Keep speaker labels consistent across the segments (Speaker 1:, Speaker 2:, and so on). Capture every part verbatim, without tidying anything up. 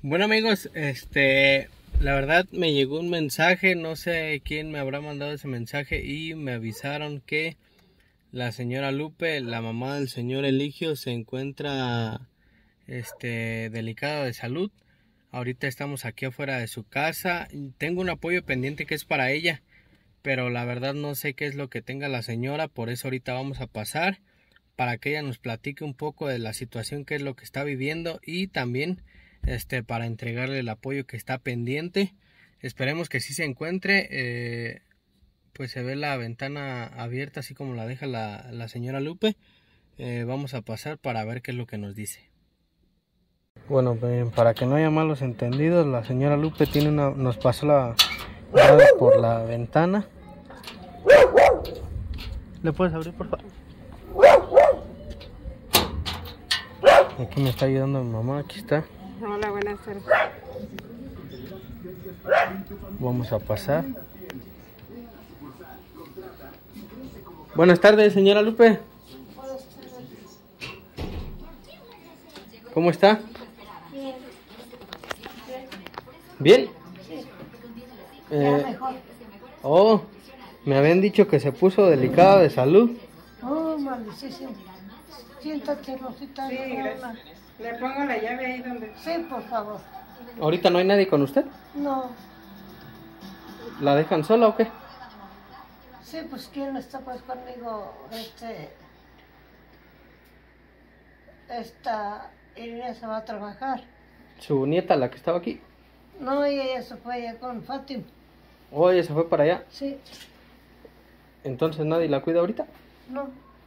Speaker 1: Bueno amigos, este, la verdad me llegó un mensaje, no sé quién me habrá mandado ese mensaje y me avisaron que la señora Lupe, la mamá del señor Eligio, se encuentra este, delicada de salud. Ahorita estamos aquí afuera de su casa. Tengo un apoyo pendiente que es para ella, pero la verdad no sé qué es lo que tenga la señora, por eso ahorita vamos a pasar para que ella nos platique un poco de la situación, qué es lo que está viviendo y también este para entregarle el apoyo que está pendiente. Esperemos que sí se encuentre. Eh, pues se ve la ventana abierta así como la deja la, la señora Lupe. Eh, vamos a pasar para ver qué es lo que nos dice. Bueno, para que no haya malos entendidos, la señora Lupe tiene una, nos pasó la llave por la ventana. ¿Le puedes abrir, por favor? Aquí me está ayudando mi mamá, aquí está.
Speaker 2: Hola, buenas tardes.
Speaker 1: Vamos a pasar. Buenas tardes, señora Lupe. ¿Cómo está?
Speaker 2: Bien.
Speaker 1: ¿Bien?
Speaker 2: Sí.
Speaker 1: Eh,
Speaker 2: Ya mejor.
Speaker 1: oh, me habían dicho que se puso delicada de salud.
Speaker 2: Oh, maldición. Siéntate, Rosita.
Speaker 3: Sí, gracias. Le pongo la llave ahí donde...
Speaker 2: Sí, por favor.
Speaker 1: ¿Ahorita no hay nadie con usted?
Speaker 2: No.
Speaker 1: ¿La dejan sola o qué?
Speaker 2: Sí, pues quién está pues conmigo, este... Esta... Irene se va a trabajar.
Speaker 1: ¿Su nieta, la que estaba aquí?
Speaker 2: No, y ella se fue allá con Fátima.
Speaker 1: Oh, ella se fue para allá.
Speaker 2: Sí.
Speaker 1: Entonces nadie la cuida ahorita.
Speaker 2: No.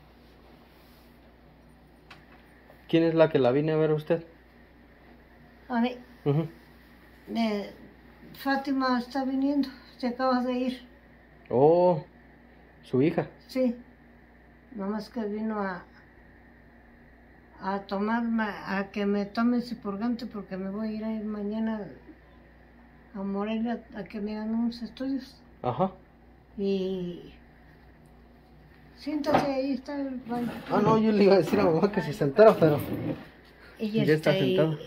Speaker 1: ¿Quién es la que la vine a ver a usted?
Speaker 2: A mí.
Speaker 1: Uh-huh.
Speaker 2: eh, Fátima está viniendo. Se acaba de ir.
Speaker 1: Oh, su hija.
Speaker 2: Sí. Nomás que vino a... a tomarme, a que me tome ese purgante porque me voy a ir a ir mañana a Morelia a que me hagan unos estudios.
Speaker 1: Ajá.
Speaker 2: Y siéntate, ahí está el baño.
Speaker 1: Ah, no, yo le iba a decir a mamá que se sentara, pero
Speaker 2: Y
Speaker 1: ya está
Speaker 2: este,
Speaker 1: sentado.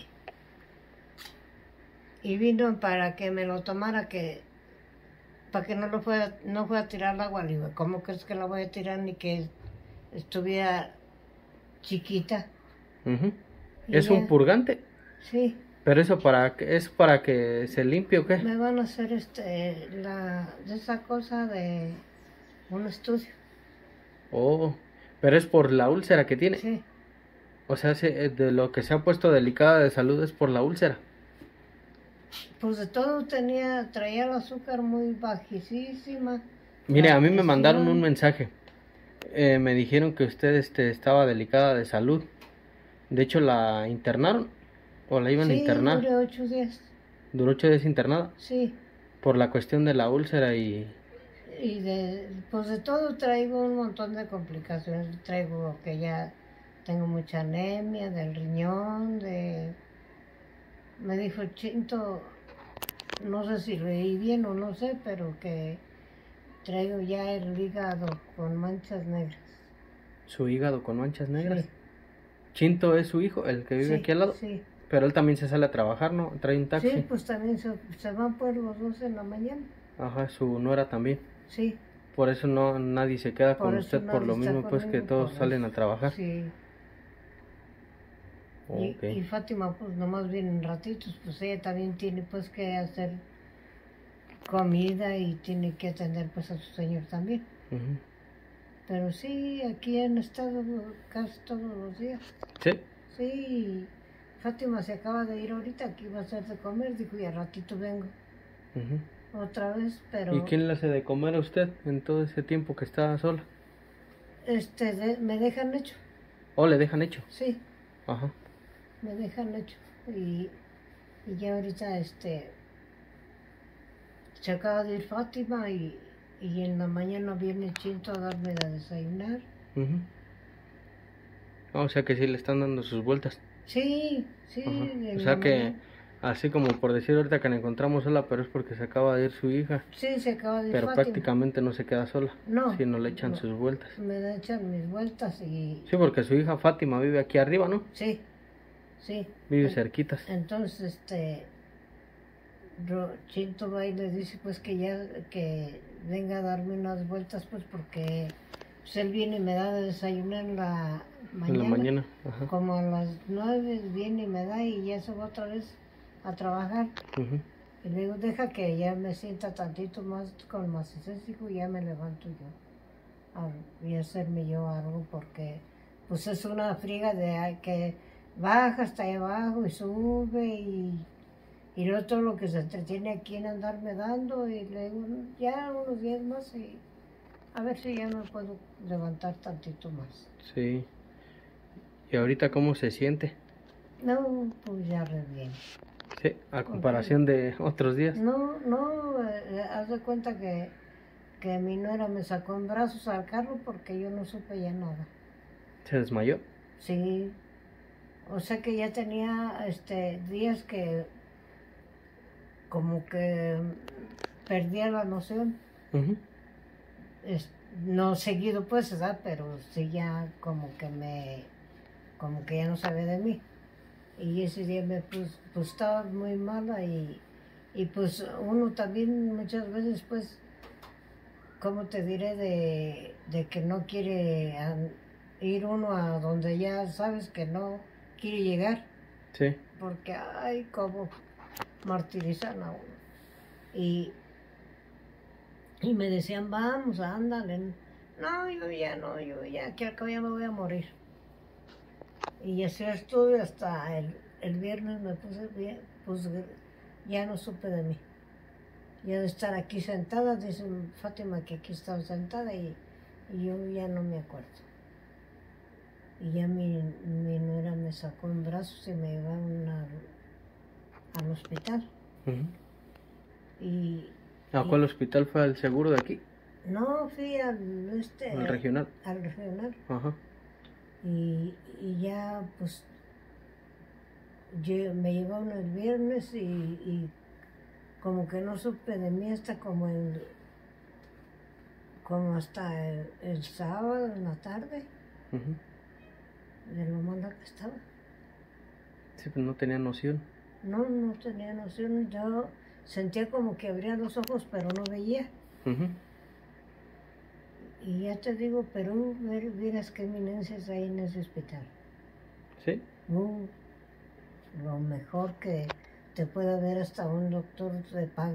Speaker 2: Y, y vino para que me lo tomara, que para que no lo fuera, no fuera a tirar el agua. Le digo, ¿cómo crees que la voy a tirar ni que estuviera chiquita?
Speaker 1: Uh-huh.
Speaker 2: Y
Speaker 1: ¿Es
Speaker 2: ya,
Speaker 1: un purgante?
Speaker 2: Sí.
Speaker 1: ¿Pero eso para qué? ¿Es para que se limpie o qué?
Speaker 2: Me van a hacer este, la, de esa cosa de un estudio.
Speaker 1: Oh, pero es por la úlcera que tiene.
Speaker 2: Sí,
Speaker 1: O sea, se- de lo que se ha puesto delicada de salud es por la úlcera.
Speaker 2: pues de todo tenía, traía el azúcar muy bajísima.
Speaker 1: Mire,
Speaker 2: La
Speaker 1: a mí me
Speaker 2: presión.
Speaker 1: mandaron un mensaje. Eh, me dijeron que usted este, estaba delicada de salud. De hecho, ¿la internaron? ¿O la iban a
Speaker 2: Sí,
Speaker 1: internar?
Speaker 2: duré ocho días.
Speaker 1: Duró ocho días internada.
Speaker 2: Sí,
Speaker 1: Por la cuestión de la úlcera y...
Speaker 2: y de, pues de todo traigo un montón de complicaciones. Traigo que ya tengo mucha anemia del riñón, de... Me dijo el Chinto, no sé si leí bien o no sé, pero que traigo ya el hígado con manchas negras.
Speaker 1: Su hígado con manchas negras.
Speaker 2: Sí.
Speaker 1: Chinto es su hijo, el que vive
Speaker 2: Sí,
Speaker 1: aquí al lado.
Speaker 2: sí.
Speaker 1: Pero él también se sale a trabajar, ¿no? Trae un taxi.
Speaker 2: Sí, pues también se, se van por los dos en la mañana.
Speaker 1: Ajá, su nuera también.
Speaker 2: Sí.
Speaker 1: Por eso no nadie se queda
Speaker 2: Por
Speaker 1: con
Speaker 2: eso
Speaker 1: usted, por
Speaker 2: nadie
Speaker 1: lo
Speaker 2: está
Speaker 1: mismo pues que
Speaker 2: conmigo,
Speaker 1: todos
Speaker 2: por
Speaker 1: salen
Speaker 2: eso.
Speaker 1: a trabajar.
Speaker 2: Sí.
Speaker 1: Ok.
Speaker 2: Y, y Fátima pues nomás viene en ratitos, pues ella también tiene pues que hacer comida y tiene que atender pues a su señor también.
Speaker 1: Ujú.
Speaker 2: Pero sí, aquí han estado casi todos los días.
Speaker 1: Sí.
Speaker 2: Sí, Fátima se acaba de ir ahorita, aquí va a hacer de comer, dijo, y al ratito vengo
Speaker 1: Ujú.
Speaker 2: otra vez, pero...
Speaker 1: ¿Y quién le hace de comer a usted en todo ese tiempo que está sola?
Speaker 2: Este, de- me dejan hecho,
Speaker 1: ¿O le dejan hecho?
Speaker 2: sí,
Speaker 1: Ajá.
Speaker 2: me dejan hecho. Y, y ya ahorita, este, se acaba de ir Fátima y, y en la mañana viene Chinto a darme de desayunar.
Speaker 1: Ujú. O sea que sí le están dando sus vueltas.
Speaker 2: Sí, sí.
Speaker 1: Ajá.
Speaker 2: en
Speaker 1: O
Speaker 2: la
Speaker 1: sea que,
Speaker 2: mañana.
Speaker 1: así como por decir ahorita que la encontramos sola, pero es porque se acaba de ir su hija.
Speaker 2: Sí, se acaba de ir
Speaker 1: Pero
Speaker 2: Fátima.
Speaker 1: prácticamente no se queda sola.
Speaker 2: No.
Speaker 1: Sino le echan
Speaker 2: no.
Speaker 1: sus vueltas.
Speaker 2: Me echan mis vueltas y...
Speaker 1: Sí, porque su hija Fátima vive aquí arriba, ¿no?
Speaker 2: Sí, Sí.
Speaker 1: Vive
Speaker 2: En-
Speaker 1: cerquitas.
Speaker 2: Entonces, este, Ro- Chinto va y le dice pues que ya, que venga a darme unas vueltas pues porque pues, él viene y me da de desayunar en la
Speaker 1: En la
Speaker 2: mañana.
Speaker 1: mañana. Ajá.
Speaker 2: Como a las nueve viene y me da y ya se va otra vez a trabajar.
Speaker 1: Ujú.
Speaker 2: Y le digo, deja que ya me sienta tantito más con más hijo y ya me levanto yo. A, y hacerme yo algo porque pues es una friga de ay, que baja hasta ahí abajo y sube y, y luego todo lo que se entretiene aquí en andarme dando y le digo, ya unos días más y a ver si ya me puedo levantar tantito más.
Speaker 1: Sí. ¿Y ahorita cómo se siente?
Speaker 2: No, pues ya re bien.
Speaker 1: Sí, a comparación de otros días.
Speaker 2: No, no, eh, haz de cuenta que, que mi nuera me sacó en brazos al carro porque yo no supe ya nada.
Speaker 1: ¿Se desmayó?
Speaker 2: Sí, o sea que ya tenía este días que como que perdía la noción.
Speaker 1: Ujú.
Speaker 2: Es- no seguido pues, ¿verdad? Pero sí ya como que me, como que ya no sabe de mí. Y ese día me pus, pues estaba muy mala y, y pues uno también muchas veces pues, ¿cómo te diré? De, de que no quiere an- ir uno a donde ya sabes que no quiere llegar,
Speaker 1: Sí.
Speaker 2: porque ay, cómo martirizan a uno. Y, y me decían, vamos, ándale. No, yo ya no, yo ya, que al cabo ya me voy a morir. Y así estuve hasta el, el viernes me puse bien, pues ya no supe de mí. Ya de estar aquí sentada, dice Fátima que aquí estaba sentada y, y yo ya no me acuerdo. Y ya mi, mi nuera me sacó en brazos y me llevaron a- al hospital.
Speaker 1: Ujú.
Speaker 2: Y,
Speaker 1: ¿A
Speaker 2: y-
Speaker 1: cuál hospital fue? ¿Al seguro de aquí?
Speaker 2: no fui al, este,
Speaker 1: ¿Al regional?
Speaker 2: al regional.
Speaker 1: Ajá.
Speaker 2: Y, y ya pues lle- me llevaron el viernes y, y como que no supe de mí hasta como el, como hasta el, el sábado en la tarde,
Speaker 1: Ujú.
Speaker 2: de lo mala que estaba.
Speaker 1: Sí, pues no tenía noción.
Speaker 2: No, no tenía noción, yo sentía como que abría los ojos pero no veía.
Speaker 1: Ujú.
Speaker 2: Y ya te digo, Perú, ver- vieras qué eminencias hay en ese hospital.
Speaker 1: Sí.
Speaker 2: Uh, lo mejor que te puede ver hasta un doctor de paga.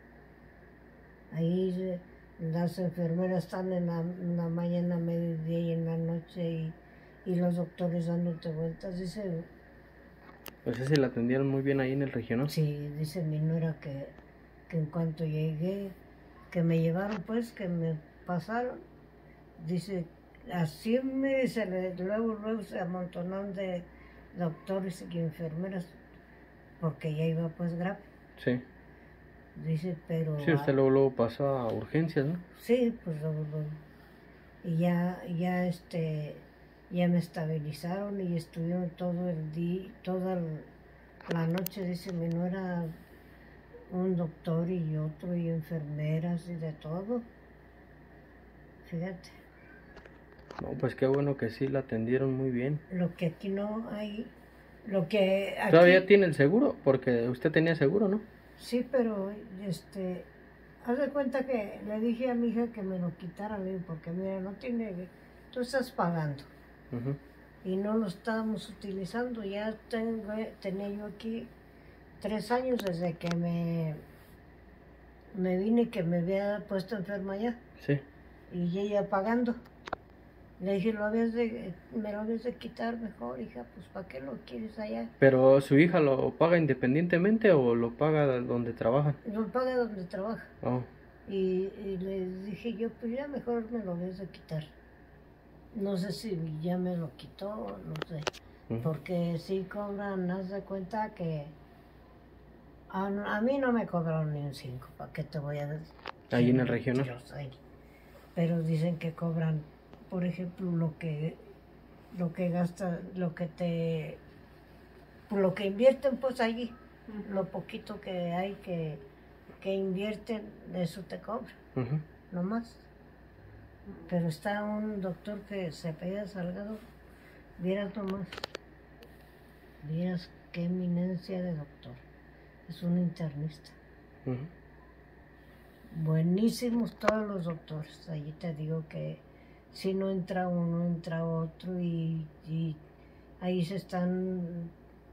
Speaker 2: Ahí eh, las enfermeras están en la, en la mañana, mediodía y en la noche y, y los doctores dándote vueltas. Dice,
Speaker 1: Pues ese la atendieron muy bien ahí en el regional.
Speaker 2: sí, dice mi nuera que, que en cuanto llegué, que me llevaron pues, que me pasaron, dice, así me dice, le- luego, luego se amontonaron de doctores y enfermeras, porque ya iba pues grave.
Speaker 1: Sí.
Speaker 2: Dice, pero...
Speaker 1: Sí, usted
Speaker 2: ah,
Speaker 1: luego, luego pasó a urgencias, ¿no?
Speaker 2: sí, pues luego, luego. Y ya, ya este, ya me estabilizaron y estuvieron todo el día, toda el- la noche, dice mi nuera, un doctor y otro y enfermeras y de todo. Fíjate,
Speaker 1: No, pues qué bueno que sí la atendieron muy bien.
Speaker 2: lo que aquí no hay, lo que aquí...
Speaker 1: ¿Todavía tiene el seguro? Porque usted tenía seguro, ¿no?
Speaker 2: Sí, pero este, haz de cuenta que le dije a mi hija que me lo quitara a mí, porque mira, no tiene, tú estás pagando
Speaker 1: Ujú.
Speaker 2: y no lo estábamos utilizando. Ya tengo, tenía yo aquí tres años desde que me, me vine, que me había puesto enferma ya
Speaker 1: Sí.
Speaker 2: y ella pagando. Le dije, lo habías de, me lo habías de quitar mejor, hija, pues ¿para qué lo quieres allá?
Speaker 1: ¿Pero su hija lo paga independientemente o lo paga donde trabajan?
Speaker 2: Lo paga donde trabaja.
Speaker 1: Oh.
Speaker 2: Y, y le dije yo, pues ya mejor me lo habías de quitar. No sé si ya me lo quitó, no sé.
Speaker 1: Ujú.
Speaker 2: Porque sí cobran, haz de cuenta que a, a mí no me cobraron ni un cinco, ¿para qué te voy a decir?
Speaker 1: Ahí en el regional.
Speaker 2: Mentirosa ahí. Pero dicen que cobran, por ejemplo, lo que lo que gasta, lo que te, lo que invierten pues allí, lo poquito que hay que, que invierten, eso te cobran,
Speaker 1: Ujú.
Speaker 2: no más. Pero está un doctor que se apellida Salgado, vieras nomás, Miras qué eminencia de doctor. Es un internista.
Speaker 1: Ujú.
Speaker 2: Buenísimos todos los doctores. Allí te digo que si no entra uno, entra otro y, y ahí se están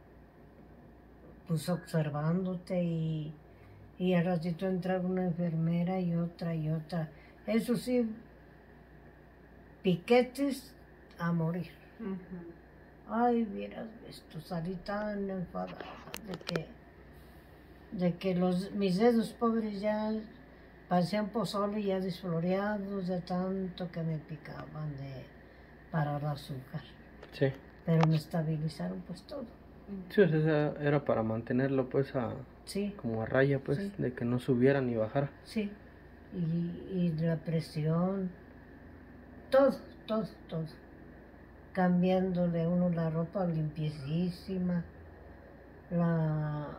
Speaker 2: pues observándote y, y al ratito entra una enfermera y otra y otra. Eso sí, piquetes a morir.
Speaker 3: Ujú.
Speaker 2: Ay, vieras esto, salí tan enfadada de que, de que los, mis dedos pobres ya parecían pozole ya desfloreados de tanto que me picaban de, para el azúcar.
Speaker 1: Sí.
Speaker 2: Pero me estabilizaron pues todo.
Speaker 1: Sí, o sea, esa era para mantenerlo pues a,
Speaker 2: Sí,
Speaker 1: como a raya pues,
Speaker 2: Sí.
Speaker 1: de que no subiera ni bajara.
Speaker 2: sí. Y, y la presión, todo, todo, todo. Cambiándole a uno la ropa limpiecísima, la...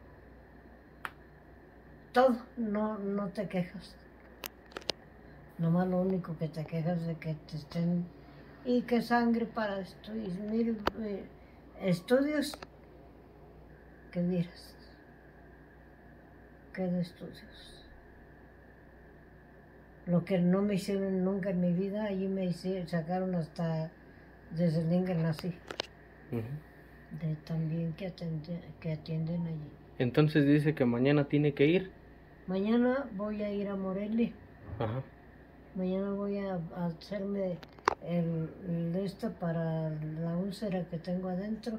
Speaker 2: todo, no, no te quejas. Nomás lo único que te quejas de que te estén... Y que sangre para esto. Y mire, eh, estudios, que vieras. ¿Qué de estudios? Lo que no me hicieron nunca en mi vida, allí me hicieron, sacaron hasta desde el día que nací.
Speaker 1: Ujú.
Speaker 2: De también que, atende, que atienden allí.
Speaker 1: Entonces dice que mañana tiene que ir.
Speaker 2: Mañana voy a ir a Morelia.
Speaker 1: Ajá.
Speaker 2: Mañana voy a, a hacerme el, el esto para la úlcera que tengo adentro.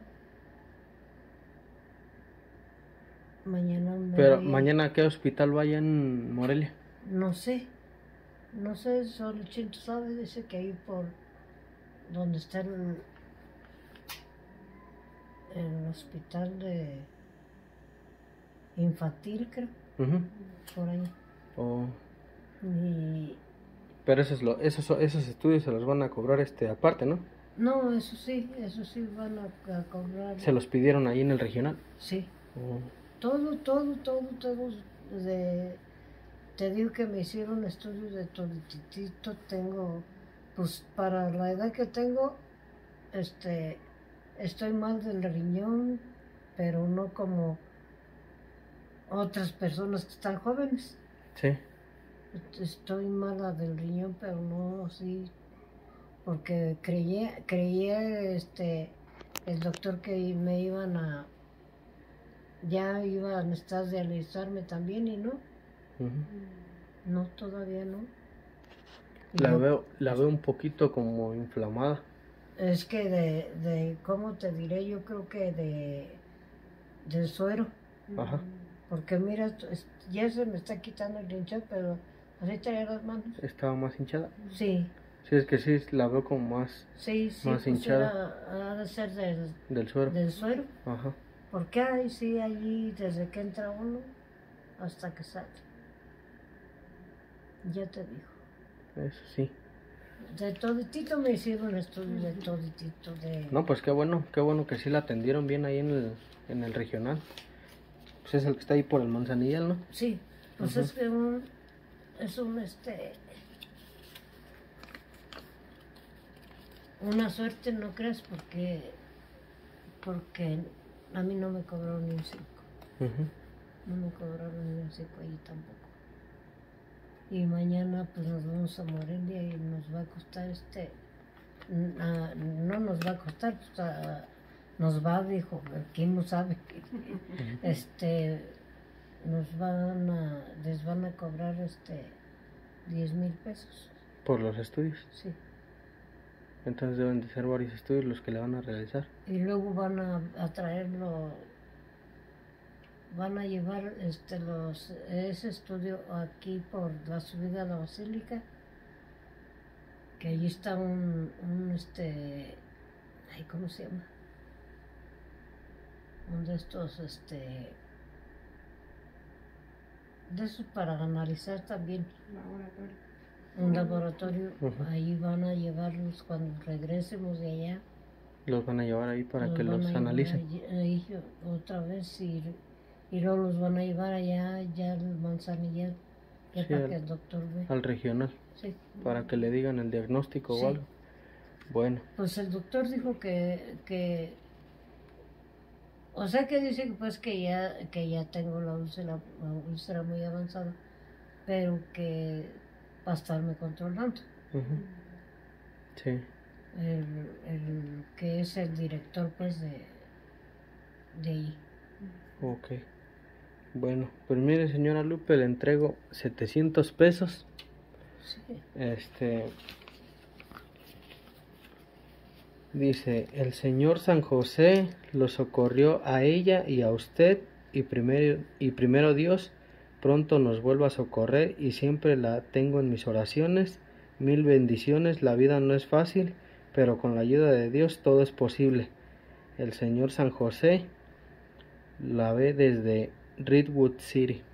Speaker 2: Mañana me
Speaker 1: Pero
Speaker 2: voy a-
Speaker 1: mañana a qué hospital vaya en Morelia.
Speaker 2: No sé, no sé, solo el Chinto sabe, dice que ahí por donde está el, el hospital de infantil, creo,
Speaker 1: Ujú.
Speaker 2: por ahí.
Speaker 1: Oh,
Speaker 2: Y
Speaker 1: pero esos, lo, esos, esos estudios se los van a cobrar este aparte, ¿no?
Speaker 2: no, eso sí, eso sí van a, a cobrar.
Speaker 1: Se los pidieron ahí en el regional.
Speaker 2: Sí,
Speaker 1: Oh,
Speaker 2: todo, todo, todo, todo. De, te digo que me hicieron estudios de toditito. Tengo, pues para la edad que tengo, este, estoy mal del riñón, pero no como otras personas que están jóvenes.
Speaker 1: sí.
Speaker 2: Estoy mala del riñón, pero no así, porque creía, creía este, el doctor que me iban a, ya iban a estar de alistarme también y no,
Speaker 1: Ujú.
Speaker 2: no, todavía no. Y
Speaker 1: La
Speaker 2: yo-
Speaker 1: veo, la veo un poquito como inflamada.
Speaker 2: Es que de, de, ¿cómo te diré? Yo creo que de, del suero,
Speaker 1: Ajá.
Speaker 2: porque mira, es- ya se me está quitando el hinchado, pero ahorita ya las manos.
Speaker 1: Estaba más hinchada.
Speaker 2: Sí,
Speaker 1: Sí, es que sí, la veo como más
Speaker 2: sí, sí,
Speaker 1: Más
Speaker 2: pues
Speaker 1: hinchada.
Speaker 2: era- ha de ser del,
Speaker 1: del suero.
Speaker 2: del suero.
Speaker 1: Ajá.
Speaker 2: Porque hay, sí, allí desde que entra uno hasta que sale. Ya te digo.
Speaker 1: Eso sí.
Speaker 2: De toditito me hicieron estudios de toditito de...
Speaker 1: No, pues qué bueno, qué bueno que sí la atendieron bien ahí en el, en el regional. Pues es el que está ahí por el Manzanillal, ¿no?
Speaker 2: Sí, pues
Speaker 1: Ujú.
Speaker 2: es que un, es un, este... Una suerte, no creas, porque... Porque a mí no me cobraron ni un cinco.
Speaker 1: Ujú.
Speaker 2: No me cobraron ni un cinco allí tampoco. Y mañana pues nos vamos a Morelia y nos va a costar este... n- ah, no nos va a costar, pues ah, nos va, dijo, quién no sabe. Este, nos van a, les van a cobrar este diez mil pesos,
Speaker 1: Por los estudios.
Speaker 2: sí.
Speaker 1: Entonces deben de ser varios estudios los que le van a realizar.
Speaker 2: Y luego van a, a traerlo, van a llevar este los ese estudio aquí por la subida a la basílica, que allí está un, un este, ay, ¿cómo se llama? Un de estos, este, de esos para analizar también.
Speaker 3: Laboratorio.
Speaker 2: Un laboratorio,
Speaker 1: Ujú.
Speaker 2: ahí van a llevarlos cuando regresemos de allá.
Speaker 1: Los van a llevar ahí para
Speaker 2: los
Speaker 1: que
Speaker 2: van
Speaker 1: los
Speaker 2: a llevar
Speaker 1: analicen.
Speaker 2: allí- ahí otra vez y, y luego los van a llevar allá, ya al Manzanillal, ya
Speaker 1: Sí,
Speaker 2: para
Speaker 1: al-
Speaker 2: que el doctor vea.
Speaker 1: Al regional,
Speaker 2: Sí.
Speaker 1: para que le digan el diagnóstico
Speaker 2: Sí.
Speaker 1: o algo. Bueno,
Speaker 2: Pues el doctor dijo que, que O sea que dice que pues que ya, que ya tengo la úlcera, la úlcera muy avanzada, pero que va a estarme controlando.
Speaker 1: Ujú. Sí.
Speaker 2: El, el que es el director pues de, de ahí.
Speaker 1: Ok. Bueno, pues mire, señora Lupe, le entrego setecientos pesos.
Speaker 2: Sí.
Speaker 1: Este dice: el señor San José lo socorrió a ella y a usted, y primero, y primero Dios pronto nos vuelva a socorrer, y siempre la tengo en mis oraciones. Mil bendiciones. La vida no es fácil, pero con la ayuda de Dios todo es posible. El señor San José la ve desde Redwood City.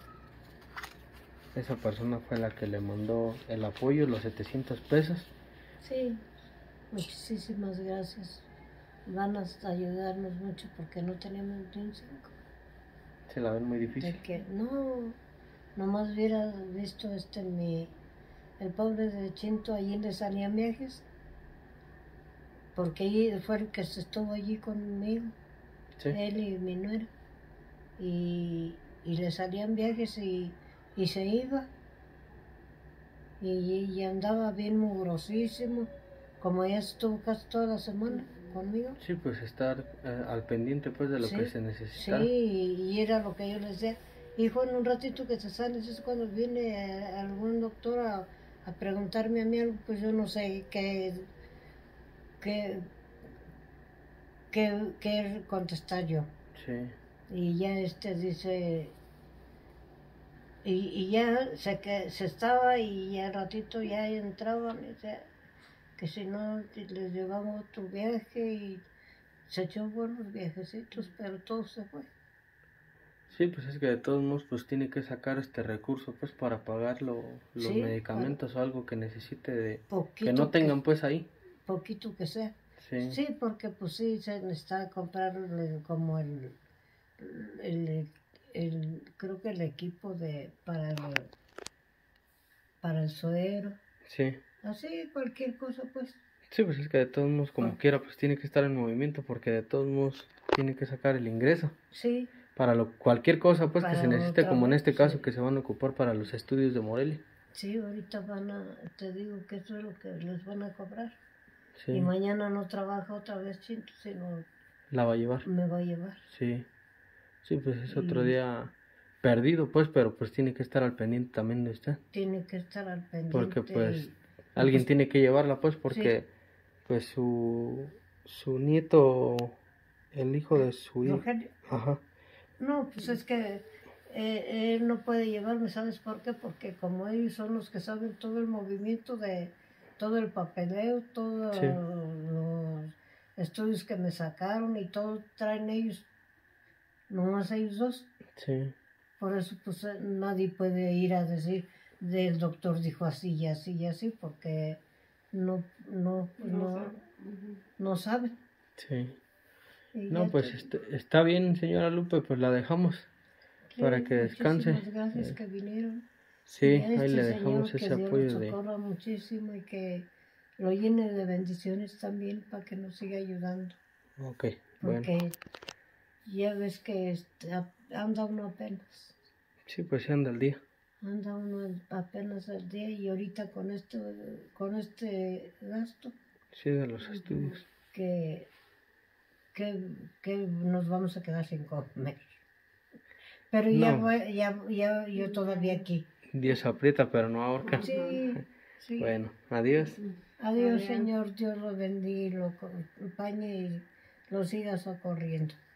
Speaker 1: Esa persona fue la que le mandó el apoyo, los setecientos pesos.
Speaker 2: Sí, muchísimas gracias. Van a ayudarnos mucho porque no tenemos ni un cinco.
Speaker 1: Se la ven muy difícil.
Speaker 2: De que no, nomás hubiera visto este mi, el pobre de Chinto allí le salían viajes, porque allí fue el que se estuvo allí conmigo,
Speaker 1: Sí.
Speaker 2: él y mi nuera, y, y le salían viajes y, y se iba, y, y andaba bien mugrosísimo, como ella estuvo casi toda la semana conmigo.
Speaker 1: Sí, pues estar eh, al pendiente pues de lo
Speaker 2: Sí,
Speaker 1: que se necesita.
Speaker 2: Sí, y era lo que yo les decía. Hijo, en un ratito que te sales es cuando viene eh, algún doctor a, a preguntarme a mí algo, pues yo no sé qué, qué, qué, qué contestar yo.
Speaker 1: Sí.
Speaker 2: Y ya este dice, y, y ya se, que, se estaba y ya al ratito ya entraban, y decía, que si no les llevamos otro viaje, y se echó buenos viajecitos, pero todo se fue.
Speaker 1: Sí, pues es que de todos modos pues tiene que sacar este recurso pues para pagar lo, los
Speaker 2: Sí,
Speaker 1: medicamentos o algo que necesite de
Speaker 2: Poquito
Speaker 1: que no tengan
Speaker 2: que-
Speaker 1: pues ahí.
Speaker 2: Poquito que sea.
Speaker 1: Sí.
Speaker 2: Sí, porque pues sí, se necesita comprar el- como el, el, el- creo que el equipo de para el, para el suero,
Speaker 1: Sí.
Speaker 2: así cualquier cosa pues.
Speaker 1: Sí, pues es que de todos modos como
Speaker 2: Ah.
Speaker 1: quiera pues tiene que estar en movimiento porque de todos modos tiene que sacar el ingreso.
Speaker 2: Sí,
Speaker 1: Para lo, cualquier cosa pues que
Speaker 2: Para
Speaker 1: se necesite,
Speaker 2: otra
Speaker 1: como en
Speaker 2: vez,
Speaker 1: este caso
Speaker 2: sí.
Speaker 1: que se van a ocupar para los estudios de Morelia.
Speaker 2: sí, ahorita van a, te digo que eso es lo que les van a cobrar.
Speaker 1: Sí.
Speaker 2: Y mañana no trabaja otra vez, Chinto, sino
Speaker 1: La va a llevar.
Speaker 2: me va a llevar.
Speaker 1: Sí. Sí, pues es otro
Speaker 2: Y-
Speaker 1: día perdido pues, pero pues tiene que estar al pendiente también de usted.
Speaker 2: Tiene que estar al pendiente.
Speaker 1: Porque pues
Speaker 2: y-
Speaker 1: alguien
Speaker 2: pues,
Speaker 1: tiene que llevarla pues porque
Speaker 2: Sí.
Speaker 1: pues su su nieto, el hijo de su hijo.
Speaker 2: Rogelio.
Speaker 1: Ajá.
Speaker 2: No, pues es que eh, él no puede llevarme, ¿sabes por qué? Porque como ellos son los que saben todo el movimiento de todo el papeleo, todos
Speaker 1: Sí.
Speaker 2: los estudios que me sacaron y todo traen ellos, nomás ellos dos.
Speaker 1: Sí.
Speaker 2: Por eso pues eh, nadie puede ir a decir, del doctor dijo así y así y así, porque no, no, pues,
Speaker 3: No
Speaker 2: no,
Speaker 3: sé. Ujú.
Speaker 2: no saben.
Speaker 1: Sí.
Speaker 2: Y
Speaker 1: No,
Speaker 2: ya
Speaker 1: pues
Speaker 2: te-
Speaker 1: este- está bien, señora Lupe, pues la dejamos
Speaker 2: sí,
Speaker 1: para que descanse.
Speaker 2: muchísimas gracias
Speaker 1: Eh,
Speaker 2: que vinieron.
Speaker 1: Sí,
Speaker 2: Y a
Speaker 1: ahí
Speaker 2: este
Speaker 1: le
Speaker 2: señor
Speaker 1: dejamos
Speaker 2: que
Speaker 1: ese
Speaker 2: Dios
Speaker 1: apoyo
Speaker 2: lo
Speaker 1: de...
Speaker 2: socorra muchísimo y que lo llene de bendiciones también para que nos siga ayudando.
Speaker 1: Ok, bueno.
Speaker 2: Porque ya ves que este, a- anda uno apenas,
Speaker 1: Sí, pues sí anda el día.
Speaker 2: anda uno apenas al día y ahorita con este, con este gasto
Speaker 1: Sí, de los estudios.
Speaker 2: que, que, que nos vamos a quedar sin comer. Pero ya,
Speaker 1: No.
Speaker 2: voy- ya, ya yo todavía aquí.
Speaker 1: Dios aprieta, pero no ahorca.
Speaker 2: Sí, sí.
Speaker 1: Bueno, adiós.
Speaker 2: Adiós,
Speaker 3: Adiós.
Speaker 2: Señor, Dios lo bendiga y lo acompañe y lo siga socorriendo.